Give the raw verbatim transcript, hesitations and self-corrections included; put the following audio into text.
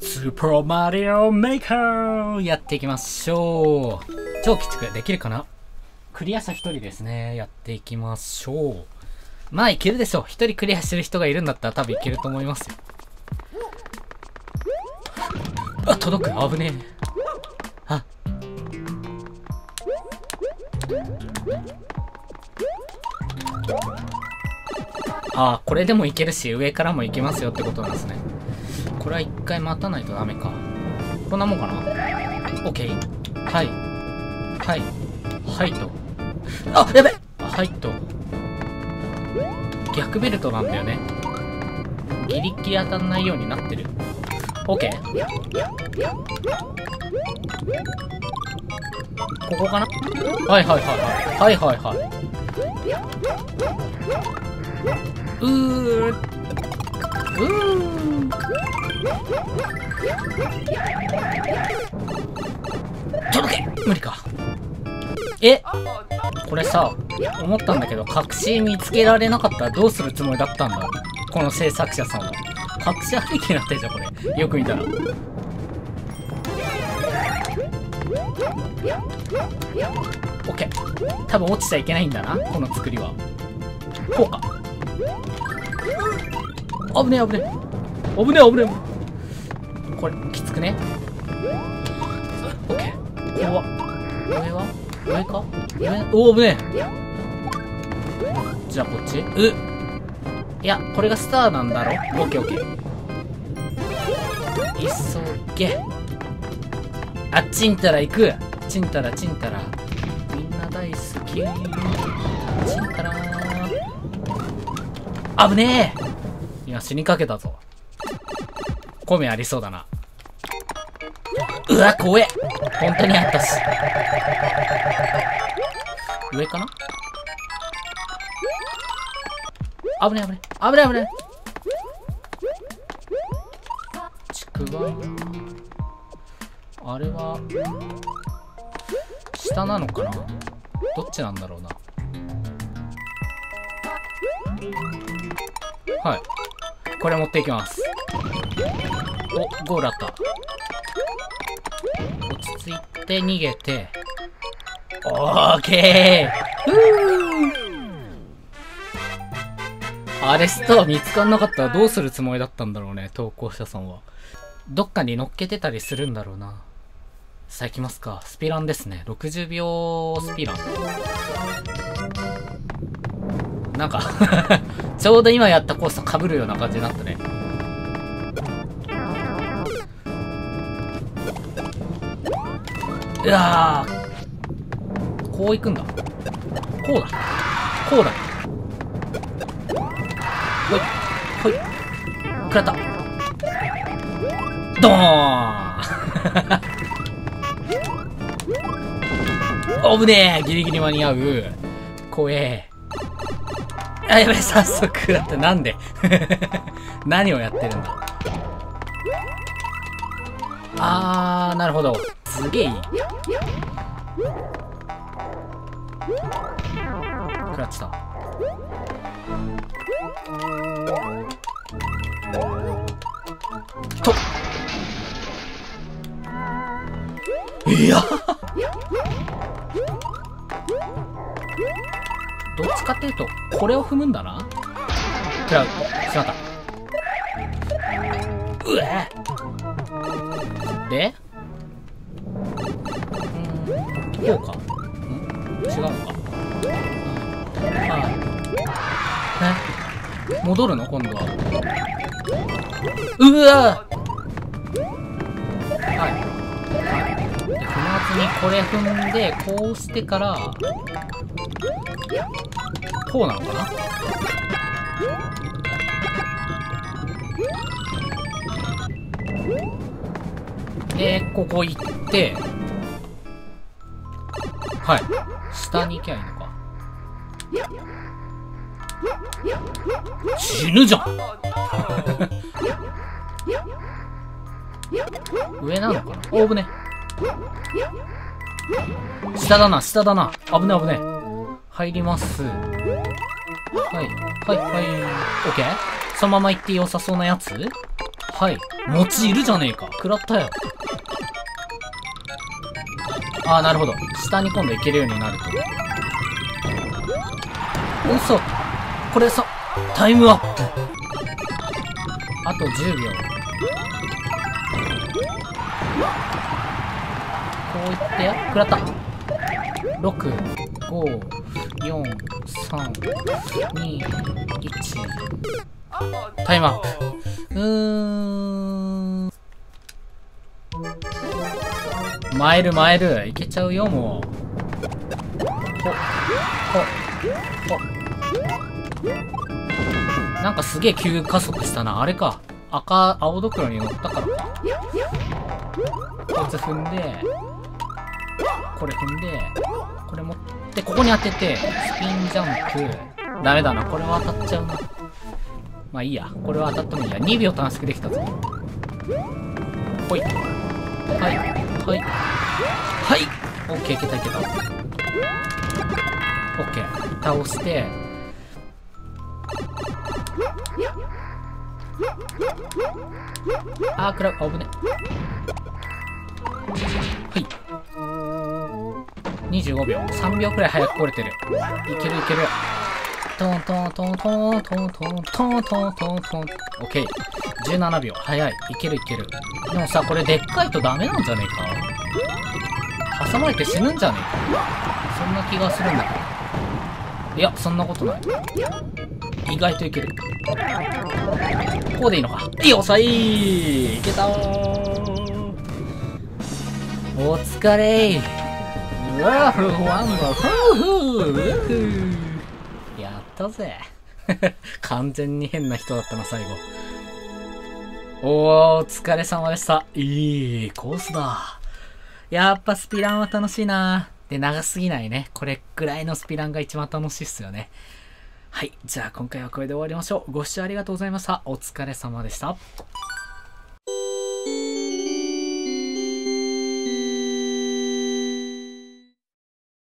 スーパーマリオメーカーやっていきましょう。超鬼畜できるかな。クリア者一人ですね。やっていきましょう。まあいけるでしょう。一人クリアしてる人がいるんだったら多分いけると思いますよ。あ、届く。危ねえ。あ。あ、これでもいけるし、上からもいけますよってことなんですね。これは一回待たないとダメか。こんなもんかな。オッケー。はい。はい。はいと。あ、やべっ。はいと。逆ベルトなんだよね。ギリギリ当たんないようになってる。オッケー。ここかな。はいはいはいはい。はいはいはい。うー。うー。届け。無理か。え、これさ、思ったんだけど、隠し見つけられなかったらどうするつもりだったんだ、この制作者さんは。隠し歩きになってるじゃんこれ、よく見たら。オッケー。多分落ちちゃいけないんだな、この作りは。こうか。危ねえ危ねえ危ねえ危ねえ。これきつくね。オッケー。ここは上は上か。上、おお危ねえ。じゃあこっち。うっ、いやこれがスターなんだろ。オッケーオッケー。急げ。あっちんたら行く。ちんたらちんたらみんな大好き。ちんたらー。危ねえ。今死にかけたぞ。米ありそうだな。うわ怖え。本当にあったし。上かな。危ねえ危ねえ危ねえ危ねえ。ちくわあれは下なのかな。どっちなんだろうな。はい、これ持っていきます。お、ゴールあった。落ち着いて逃げて。オーケー。ふー。あれスター見つかんなかったらどうするつもりだったんだろうね、投稿者さんは。どっかに乗っけてたりするんだろうな。さあ行きますか。スピランですね。ろくじゅうびょうスピラン。なんかちょうど今やったコースと被るような感じになったね。うわー、こう行くんだ。こうだこうだ。ほいほい。食らった。ドーン危ねえ。ギリギリ間に合う。怖え。あ、やべえ、早速食らった。なんで何をやってるんだ。あー、なるほど。すげえいい。食らってた。といやどっちかっていうとこれを踏むんだな。食らう。しまった。うえで、うん、こうか。ん違うのか。はい。え、戻るの今度は。うわはい、はい、で踏まずにこれ踏んでこうしてからこうなのかな。でここ行ってはい下に行きゃいいのか。死ぬじゃん上なのかな。おぶね。下だな下だな。危ね危ね。入ります。はいはいはい。オッケー。そのまま行って良さそうなやつ。 はい。餅いるじゃねえか。食らったよ。ああ、なるほど。下に今度行けるようになると。嘘。これさ、タイムアップ。あとじゅうびょう。こういって、食らった。ろく、ご、よん、さん、に、いち。タイムアップ。うーん。マイルマイル。いけちゃうよ、もう。ほ、ほ、ほ。なんかすげえ急加速したな。あれか。赤、青ドクロに乗ったからか。こいつ踏んで、これ踏んで、これ持って、ここに当てて、スピンジャンプ。ダメだな。これは当たっちゃうな。まあいいや。これは当たってもいいや。にびょう短縮できたぞ。ほい。はい。はい。はい。オッケー、いけたいけた。オッケー。倒して、あー、くらう。危ね。はい。にじゅうごびょう。さんびょうくらい早く来れてる。いけるいける。トントントントントントントントントントン。オッケー。じゅうななびょう。早い。いけるいける。でもさ、これでっかいとダメなんじゃねえか。挟まれて死ぬんじゃねえか。そんな気がするんだけど。いや、そんなことない。意外といける。こうでいいのか。よっしゃい、いけたー。お疲れー。うわふワンダフー。やったぜ。完全に変な人だったな、最後。おー、お疲れ様でした。いいコースだ。やっぱスピランは楽しいな。で、長すぎないね。これくらいのスピランが一番楽しいっすよね。はい。じゃあ今回はこれで終わりましょう。ご視聴ありがとうございました。お疲れ様でした。